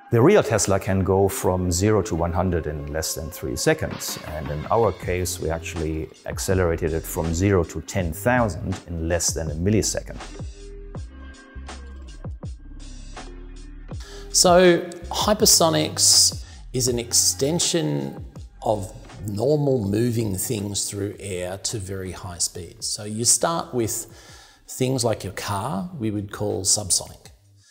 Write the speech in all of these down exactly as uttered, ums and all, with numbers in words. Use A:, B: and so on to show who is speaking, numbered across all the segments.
A: The real Tesla can go from zero to one hundred in less than three seconds. And in our case, we actually accelerated it from zero to ten thousand in less than a millisecond.
B: So hypersonics is an extension of normal moving things through air to very high speeds. So you start with things like your car, we would call subsonic.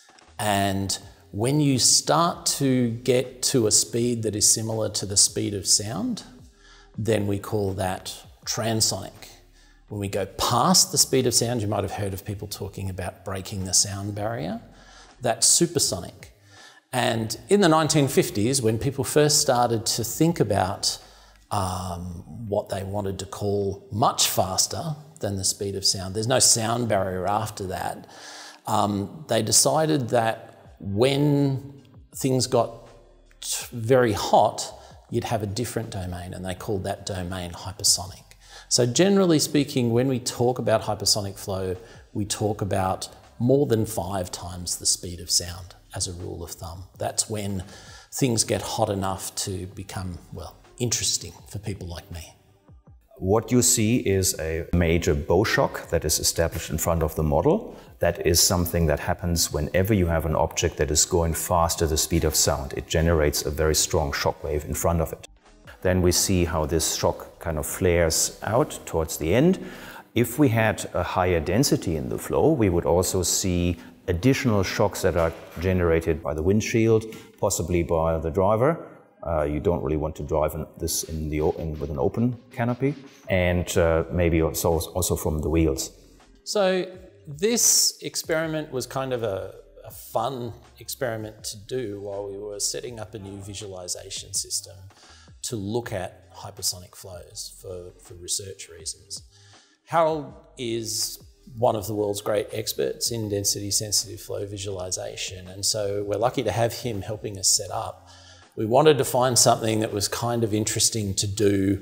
B: And when you start to get to a speed that is similar to the speed of sound, then we call that transonic. When we go past the speed of sound, you might have heard of people talking about breaking the sound barrier. That's supersonic. And in the nineteen fifties, when people first started to think about um, what they wanted to call much faster than the speed of sound, there's no sound barrier after that, um, they decided that when things got very hot, you'd have a different domain, and they called that domain hypersonic. So generally speaking, when we talk about hypersonic flow, we talk about more than five times the speed of sound as a rule of thumb. That's when things get hot enough to become, well, interesting for people like me.
A: What you see is a major bow shock that is established in front of the model. That is something that happens whenever you have an object that is going faster the speed of sound. It generates a very strong shock wave in front of it. Then we see how this shock kind of flares out towards the end. If we had a higher density in the flow, we would also see additional shocks that are generated by the windshield, possibly by the driver. Uh, you don't really want to drive in this in the, in, with an open canopy, and uh, maybe also, also from the wheels.
B: So this experiment was kind of a, a fun experiment to do while we were setting up a new visualization system to look at hypersonic flows for, for research reasons. Harold is one of the world's great experts in density sensitive flow visualization, and so we're lucky to have him helping us set up. We wanted to find something that was kind of interesting to do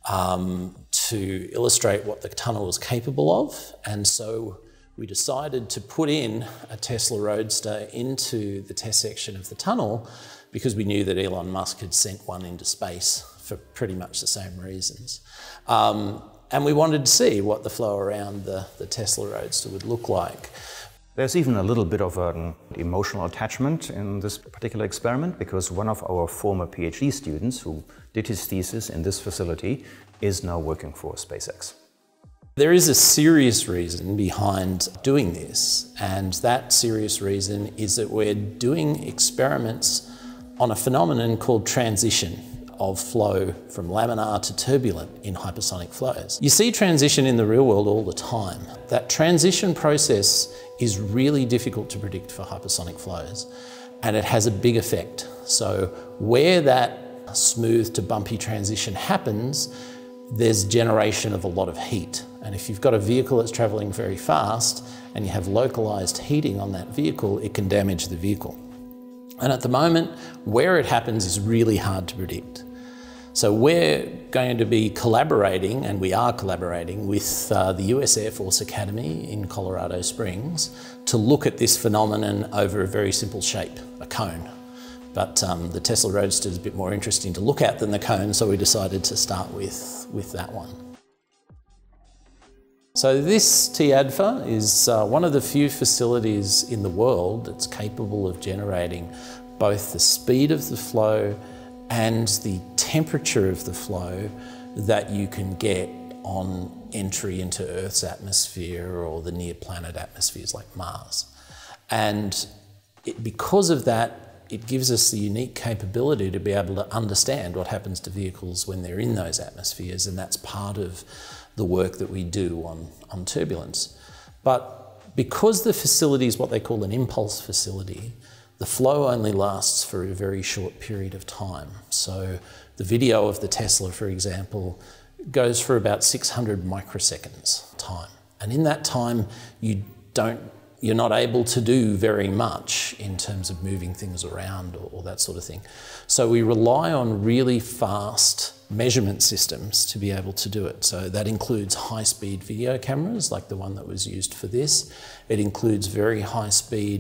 B: um, to illustrate what the tunnel was capable of, and so we decided to put in a Tesla Roadster into the test section of the tunnel because we knew that Elon Musk had sent one into space for pretty much the same reasons. Um, and we wanted to see what the flow around the, the Tesla Roadster would look like.
A: There's even a little bit of an emotional attachment in this particular experiment, because one of our former PhD students who did his thesis in this facility is now working for SpaceX.
B: There is a serious reason behind doing this, and that serious reason is that we're doing experiments on a phenomenon called transition of flow from laminar to turbulent in hypersonic flows. You see transition in the real world all the time. That transition process is really difficult to predict for hypersonic flows, and it has a big effect. So where that smooth to bumpy transition happens, there's generation of a lot of heat. And if you've got a vehicle that's traveling very fast and you have localized heating on that vehicle, it can damage the vehicle. And at the moment, where it happens is really hard to predict. So we're going to be collaborating, and we are collaborating, with uh, the U S Air Force Academy in Colorado Springs to look at this phenomenon over a very simple shape, a cone. But um, the Tesla Roadster is a bit more interesting to look at than the cone, so we decided to start with, with that one. So this T A D F A is uh, one of the few facilities in the world that's capable of generating both the speed of the flow and the temperature of the flow that you can get on entry into Earth's atmosphere or the near planet atmospheres like Mars. And it, because of that, it gives us the unique capability to be able to understand what happens to vehicles when they're in those atmospheres, and that's part of the work that we do on, on turbulence. But because the facility is what they call an impulse facility, the flow only lasts for a very short period of time. So the video of the Tesla, for example, goes for about six hundred microseconds time. And in that time, you don't, you're not able to do very much in terms of moving things around or, or that sort of thing. So we rely on really fast measurement systems to be able to do it. So that includes high-speed video cameras like the one that was used for this. It includes very high-speed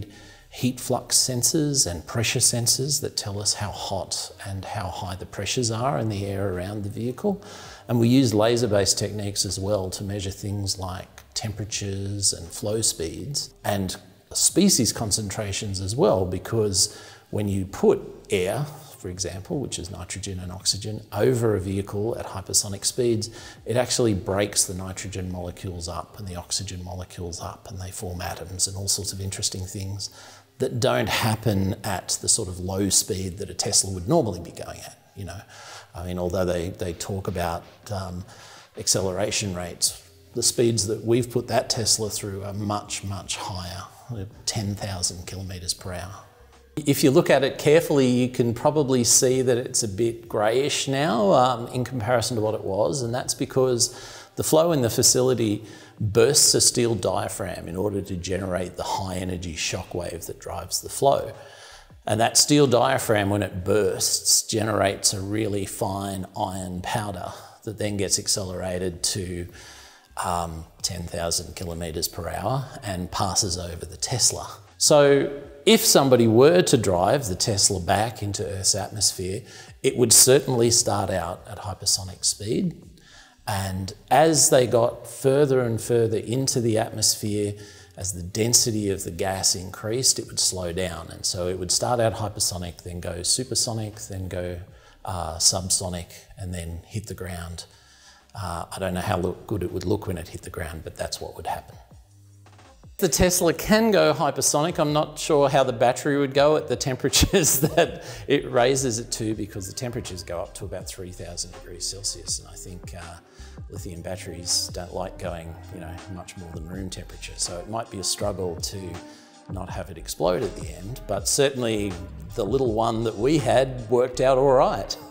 B: heat flux sensors and pressure sensors that tell us how hot and how high the pressures are in the air around the vehicle. And we use laser-based techniques as well to measure things like temperatures and flow speeds and species concentrations as well, because when you put air, for example, which is nitrogen and oxygen, over a vehicle at hypersonic speeds, it actually breaks the nitrogen molecules up and the oxygen molecules up, and they form atoms and all sorts of interesting things that don't happen at the sort of low speed that a Tesla would normally be going at, you know. I mean, although they, they talk about um, acceleration rates, the speeds that we've put that Tesla through are much, much higher, ten thousand kilometres per hour. If you look at it carefully, you can probably see that it's a bit greyish now um, in comparison to what it was, and that's because the flow in the facility bursts a steel diaphragm in order to generate the high energy shock wave that drives the flow. And that steel diaphragm, when it bursts, generates a really fine iron powder that then gets accelerated to um, ten thousand kilometres per hour and passes over the Tesla. So if somebody were to drive the Tesla back into Earth's atmosphere, it would certainly start out at hypersonic speed. And as they got further and further into the atmosphere, as the density of the gas increased, it would slow down. And so it would start out hypersonic, then go supersonic, then go uh, subsonic, and then hit the ground. Uh, I don't know how look, good it would look when it hit the ground, but that's what would happen. The Tesla can go hypersonic. I'm not sure how the battery would go at the temperatures that it raises it to, because the temperatures go up to about three thousand degrees Celsius. And I think uh, lithium batteries don't like going, you know, much more than room temperature. So it might be a struggle to not have it explode at the end, but certainly the little one that we had worked out all right.